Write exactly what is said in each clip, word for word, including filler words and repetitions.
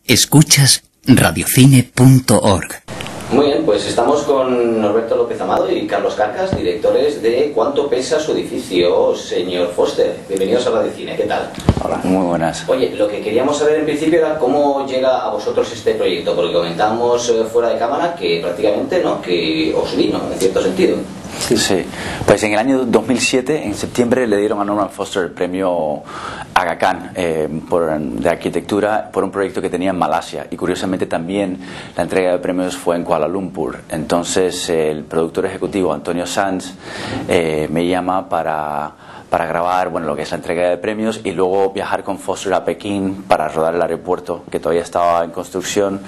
Escuchas radiocine punto org. Muy bien, pues estamos con Norberto López Amado y Carlos Carcas, directores de ¿Cuánto pesa su edificio, señor Foster? Bienvenidos a Radiocine, ¿qué tal? Hola, muy buenas. Oye, lo que queríamos saber en principio era cómo llega a vosotros este proyecto, porque comentábamos eh, fuera de cámara que prácticamente, ¿no?, que os vino, en cierto sentido. Sí, sí. Pues en el año dos mil siete, en septiembre, le dieron a Norman Foster el premio Aga Khan eh, por, de arquitectura por un proyecto que tenía en Malasia. Y curiosamente también la entrega de premios fue en Kuala Lumpur. Entonces el productor ejecutivo Antonio Sanz eh, me llama para... para grabar, bueno, lo que es la entrega de premios y luego viajar con Foster a Pekín para rodar el aeropuerto, que todavía estaba en construcción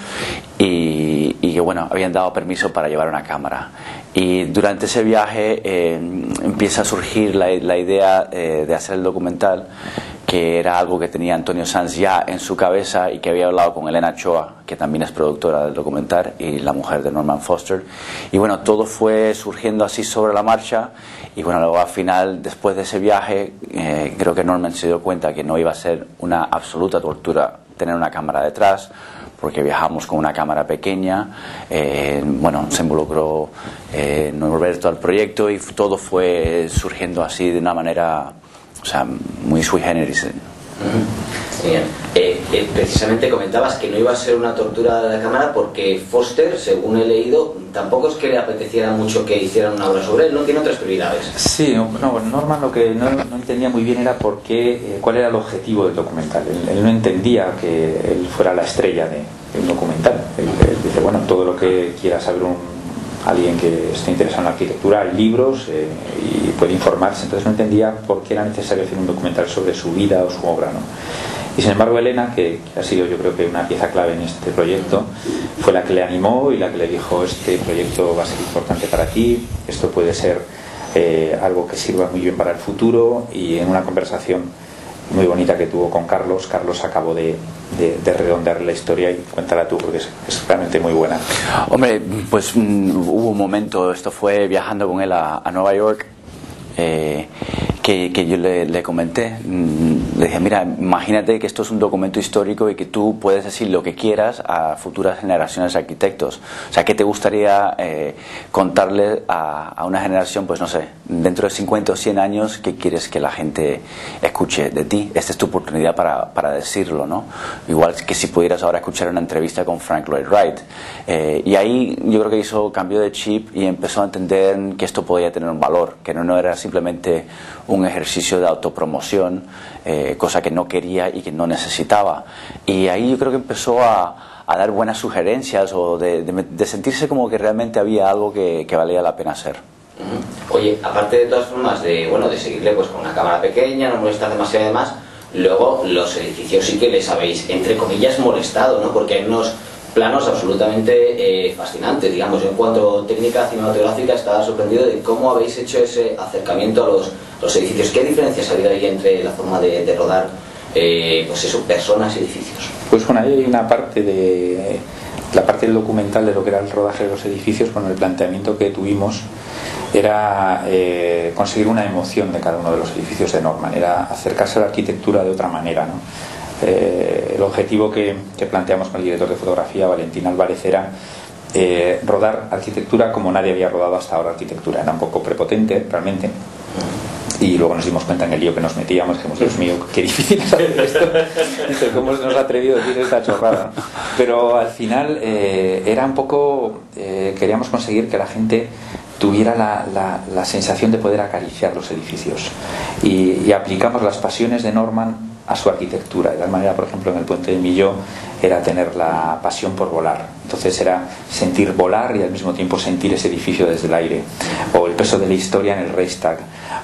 y, y que, bueno, habían dado permiso para llevar una cámara. Y durante ese viaje eh, empieza a surgir la, la idea eh, de hacer el documental, que era algo que tenía Antonio Sanz ya en su cabeza y que había hablado con Elena Choa, que también es productora del documental y la mujer de Norman Foster. Y bueno, todo fue surgiendo así sobre la marcha y bueno, luego al final, después de ese viaje, eh, creo que Norman se dio cuenta que no iba a ser una absoluta tortura tener una cámara detrás, porque viajamos con una cámara pequeña. Eh, bueno, se involucró eh, Norberto al proyecto y todo fue surgiendo así de una manera, o sea, muy sui generis. Bien. Eh, eh, precisamente comentabas que no iba a ser una tortura de la cámara porque Foster, según he leído, tampoco es que le apeteciera mucho que hicieran una obra sobre él, no tiene otras prioridades. Sí, no, Norman lo que no, no entendía muy bien era por qué, eh, cuál era el objetivo del documental. Él, él no entendía que él fuera la estrella de, de un documental. Él, él dice, bueno, todo lo que quiera saber un alguien que esté interesado en la arquitectura, hay libros eh, y puede informarse. Entonces no entendía por qué era necesario hacer un documental sobre su vida o su obra, ¿no? Y sin embargo Elena, que, que ha sido yo creo que una pieza clave en este proyecto, fue la que le animó y la que le dijo: este proyecto va a ser importante para ti, esto puede ser eh, algo que sirva muy bien para el futuro. Y en una conversación muy bonita que tuvo con Carlos, Carlos acabó de, de, de redondear la historia, y cuéntala tú porque es, es realmente muy buena. Hombre, pues mm, hubo un momento, esto fue viajando con él a, a Nueva York, eh, que, que yo le, le comenté, mm, le dije, mira, imagínate que esto es un documento histórico y que tú puedes decir lo que quieras a futuras generaciones de arquitectos. O sea, ¿qué te gustaría eh, contarle a, a una generación, pues no sé, dentro de cincuenta o cien años, qué quieres que la gente escuche de ti? Esta es tu oportunidad para, para decirlo, ¿no? Igual que si pudieras ahora escuchar una entrevista con Frank Lloyd Wright. Eh, y ahí yo creo que hizo cambio de chip y empezó a entender que esto podía tener un valor, que no, no era simplemente un ejercicio de autopromoción, eh, cosa que no quería y que no necesitaba. Y ahí yo creo que empezó a, a dar buenas sugerencias o de, de, de sentirse como que realmente había algo que, que valía la pena hacer. Oye, aparte de todas formas de, bueno, de seguirle pues con una cámara pequeña, no molestar demasiado y demás, luego los edificios sí que les habéis, entre comillas, molestado, ¿no? Porque hay unos planos absolutamente eh, fascinantes, digamos. En cuanto a técnica cinematográfica, estaba sorprendido de cómo habéis hecho ese acercamiento a los, los edificios. ¿Qué diferencias ha habido ahí entre la forma de, de rodar, eh, pues eso, personas y edificios? Pues bueno, ahí hay una parte de la parte del documental de lo que era el rodaje de los edificios. Con el planteamiento que tuvimos era eh, conseguir una emoción de cada uno de los edificios de Norman, era acercarse a la arquitectura de otra manera, ¿no? Eh, el objetivo que, que planteamos con el director de fotografía, Valentín Álvarez, era eh, rodar arquitectura como nadie había rodado hasta ahora arquitectura. Era un poco prepotente realmente, y luego nos dimos cuenta en el lío que nos metíamos, dijimos, Dios mío, qué difícil es hacer esto, cómo se nos ha atrevido a decir esta chorrada. Pero al final eh, era un poco, eh, queríamos conseguir que la gente tuviera la, la, la sensación de poder acariciar los edificios, y, y aplicamos las pasiones de Norman a su arquitectura. De tal manera, por ejemplo, en el Puente de Millau era tener la pasión por volar. Entonces era sentir volar y al mismo tiempo sentir ese edificio desde el aire, o el peso de la historia en el Reichstag,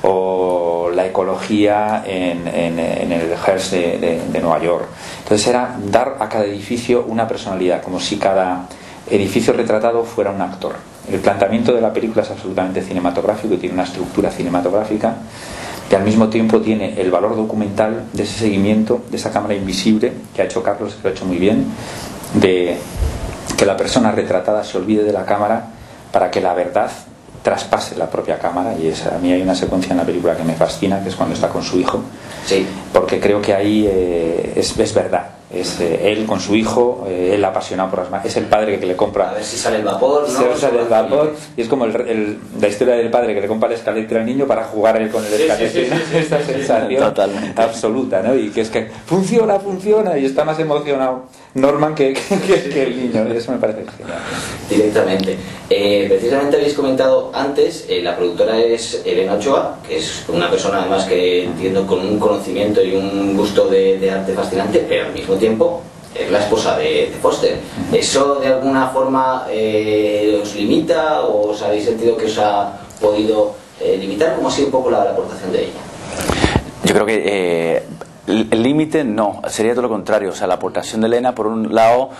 o la ecología en, en, en el Hearst de, de, de Nueva York. Entonces era dar a cada edificio una personalidad, como si cada edificio retratado fuera un actor. El planteamiento de la película es absolutamente cinematográfico y tiene una estructura cinematográfica, que al mismo tiempo tiene el valor documental de ese seguimiento, de esa cámara invisible que ha hecho Carlos, que lo ha hecho muy bien, de que la persona retratada se olvide de la cámara para que la verdad traspase la propia cámara. Y es, a mí hay una secuencia en la película que me fascina, que es cuando está con su hijo, sí. Porque creo que ahí eh, es, es verdad, Es eh, él con su hijo, eh, él apasionado por las máquinas, es el padre que le compra. A ver si sale el vapor, ¿no? Si sale el vapor, y es como el, el, la historia del padre que le compra el escalete al niño para jugar él con el escalete. Sí, sí, sí, sí, esta sí, sensación totalmente absoluta, ¿no? Y que es que funciona, funciona, y está más emocionado Norman que, que, que el niño. Eso me parece genial. Directamente. Eh, precisamente habéis comentado antes, eh, la productora es Elena Ochoa, que es una persona además que entiendo con un conocimiento y un gusto de, de arte fascinante, pero al mismo tiempo es la esposa de, de Foster. ¿Eso de alguna forma eh, os limita o os habéis sentido que os ha podido eh, limitar? ¿Cómo ha sido un poco la, la aportación de ella? Yo creo que eh, el límite no, sería todo lo contrario. O sea, la aportación de Elena, por un lado,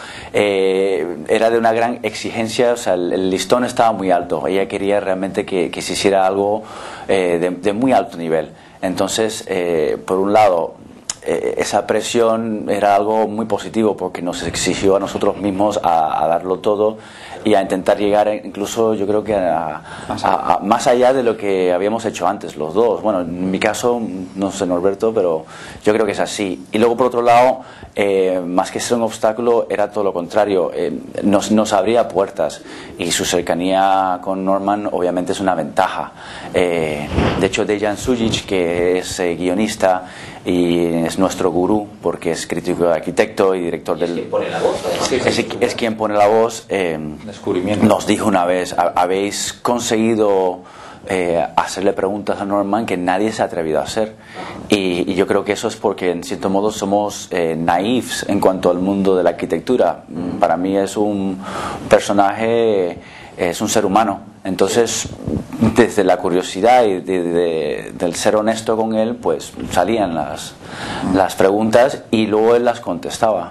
eh, era de una gran exigencia. O sea, el, el listón estaba muy alto. Ella quería realmente que, que se hiciera algo eh, de, de muy alto nivel. Entonces, eh, por un lado, eh, esa presión era algo muy positivo porque nos exigió a nosotros mismos a, a darlo todo y a intentar llegar incluso, yo creo que a, a, a, más allá de lo que habíamos hecho antes los dos. Bueno, en mi caso, no sé Norberto, pero yo creo que es así. Y luego, por otro lado, eh, más que ser un obstáculo, era todo lo contrario. Eh, nos, nos abría puertas y su cercanía con Norman obviamente es una ventaja. Eh, de hecho, Dejan Sujic, que es eh, guionista y es nuestro gurú porque es crítico de arquitecto y director ¿Y del... es quien pone la voz? Sí, es, es quien pone la voz. Eh, Descubrimiento. Nos dijo una vez, habéis conseguido eh, hacerle preguntas a Norman que nadie se ha atrevido a hacer. Y, y yo creo que eso es porque en cierto modo somos eh, naifs en cuanto al mundo de la arquitectura. Para mí es un personaje, es un ser humano. Entonces, desde la curiosidad y de, de, del ser honesto con él, pues salían las, las preguntas y luego él las contestaba.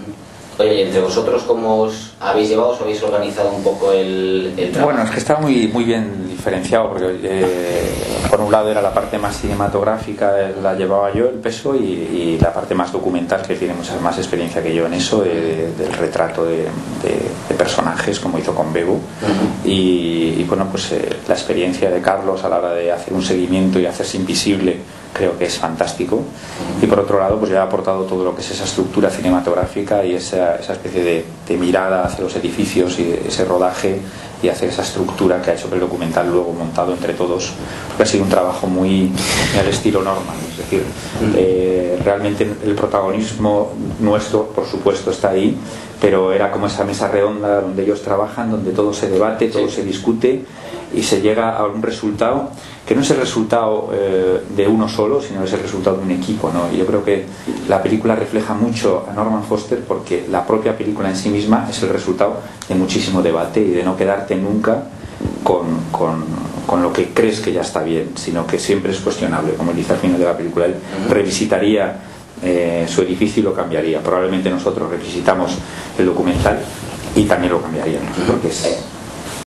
Oye, ¿y entre vosotros cómo os habéis llevado, os habéis organizado un poco el, el trabajo? Bueno, es que está muy, muy bien diferenciado porque eh, por un lado era la parte más cinematográfica, la llevaba yo el peso, y, y la parte más documental, que tiene mucha más experiencia que yo en eso, de, del retrato de, de, de personajes, como hizo con Bebo. Uh-huh. y, y bueno, pues eh, la experiencia de Carlos a la hora de hacer un seguimiento y hacerse invisible creo que es fantástico. Y por otro lado, pues ya ha aportado todo lo que es esa estructura cinematográfica y esa, esa especie de, de mirada hacia los edificios y ese rodaje y hacer esa estructura que ha hecho el documental luego montado entre todos, porque ha sido un trabajo muy, muy al estilo Norman. Es decir, eh, realmente el protagonismo nuestro, por supuesto, está ahí, pero era como esa mesa redonda donde ellos trabajan, donde todo se debate, todo se discute y se llega a un resultado que no es el resultado eh, de uno solo, sino es el resultado de un equipo, ¿no? Y yo creo que la película refleja mucho a Norman Foster porque la propia película en sí misma es el resultado de muchísimo debate y de no quedarte nunca con, con, con lo que crees que ya está bien, sino que siempre es cuestionable. Como dice al final de la película, él revisitaría eh, su edificio y lo cambiaría. Probablemente nosotros revisitamos el documental y también lo cambiaríamos, porque es